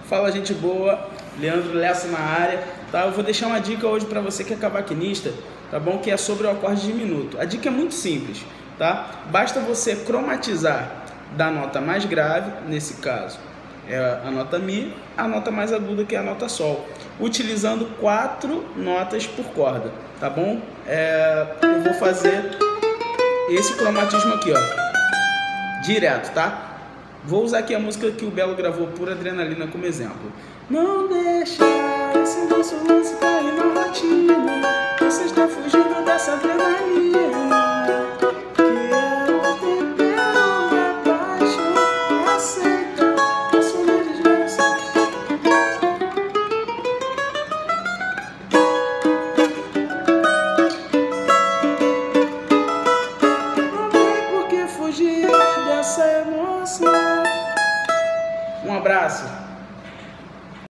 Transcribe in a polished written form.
Fala, gente boa, Leandro Lessa na área, tá? Eu vou deixar uma dica hoje para você que é cavaquinista, tá bom? Que é sobre o acorde diminuto. A dica é muito simples, tá? Basta você cromatizar da nota mais grave, nesse caso é a nota Mi, a nota mais aguda que é a nota Sol, utilizando 4 notas por corda, tá bom? Eu vou fazer esse cromatismo aqui, ó, direto, tá? Vou usar aqui a música que o Belo gravou, Pura Adrenalina, como exemplo. Não deixa esse nosso lance cair na rotina, você está fugindo dessa adrenalina, que é o tempero da paixão, aceita a sua desgraça. Não tem por que fugir dessa emoção. Um abraço.